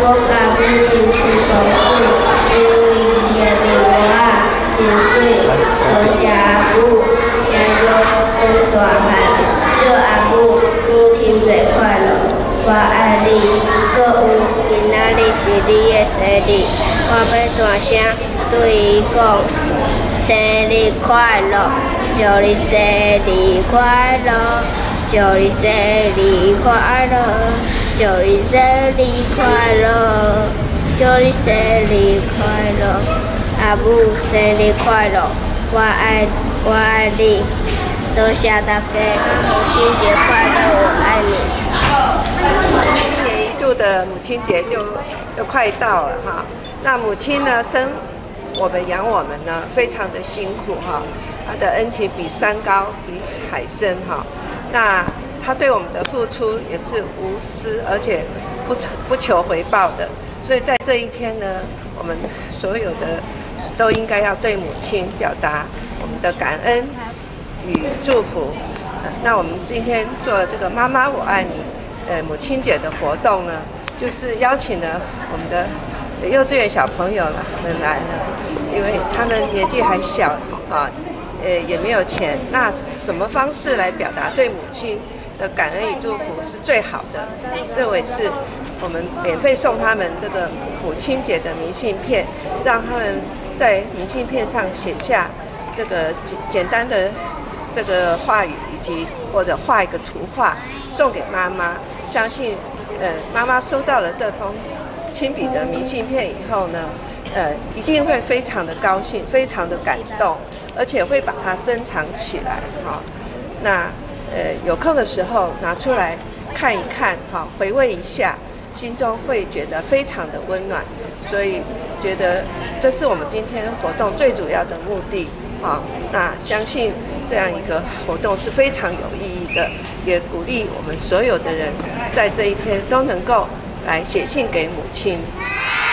甲母亲出公主，因为耶路啊，真水，多谢阿母，请我更大汉，祝阿母母亲节快乐，我爱你，搁有今仔日是你的生日，我要大声对伊讲，生日快乐，祝你生日快乐，祝你生日快乐。祝你生日快乐，祝你生日快乐，阿母生日快乐，我爱你，多谢大家，母亲节快乐，我爱你。 一年一度的母亲节就快到了哈，那母亲呢生我们养我们呢非常的辛苦哈，她的恩情比山高比海深哈，那。他对我们的付出也是无私，而且不求回报的。所以在这一天呢，我们所有的都应该要对母亲表达我们的感恩与祝福。那我们今天做了这个“妈妈我爱你”母亲节的活动呢，就是邀请了我们的幼稚园小朋友们来呢，因为他们年纪还小啊，也没有钱，那什么方式来表达对母亲的感恩与祝福是最好的，认为是我们免费送他们这个母亲节的明信片，让他们在明信片上写下这个简单的这个话语，以及或者画一个图画送给妈妈。相信妈妈收到了这封亲笔的明信片以后呢，一定会非常的高兴，非常的感动，而且会把它珍藏起来哈。那有空的时候拿出来看一看，哈，回味一下，心中会觉得非常的温暖。所以觉得这是我们今天活动最主要的目的，啊，那相信这样一个活动是非常有意义的，也鼓励我们所有的人在这一天都能够来写信给母亲。